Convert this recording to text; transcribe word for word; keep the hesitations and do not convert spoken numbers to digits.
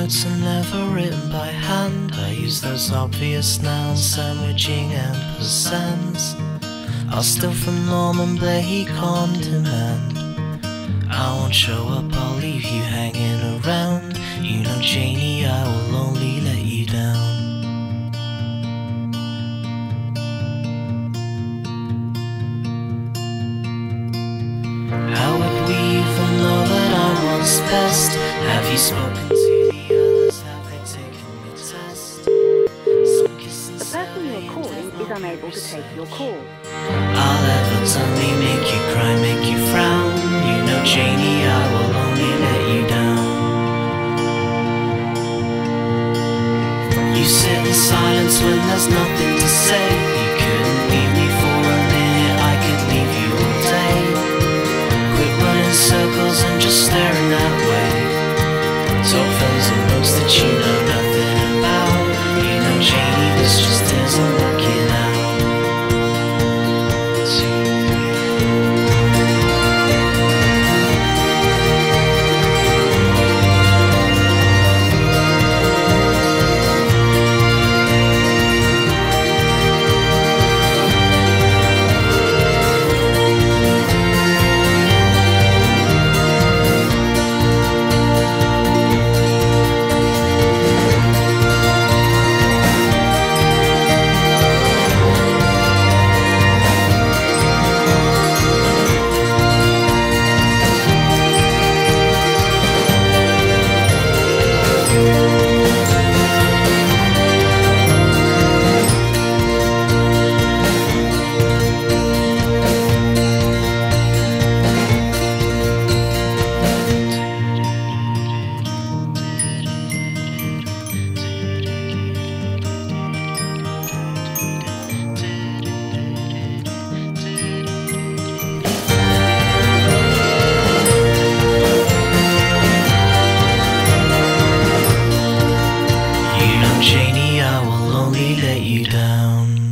notes are never written by hand. I use those obvious nouns, sandwiching ampersands. I'll steal from Norman Blake on demand. I won't show up, I'll leave you hanging around. You know, Janie, I will only let you down. How would we even know that I was best? Have you spoken to the others? Have they taken your test? Some kiss and The person you're calling is unable to take your call. I'll evidently make you cry, make you frown. You know, Janie, I will only let you down. You sit in silence when there's nothing to say. You couldn't leave me for a minute, I could leave you all day. Quit running circles and just staring that way. Talk films and books that you know nothing about. You know, Janie, this just isn't working out. Janie, I will only let you down.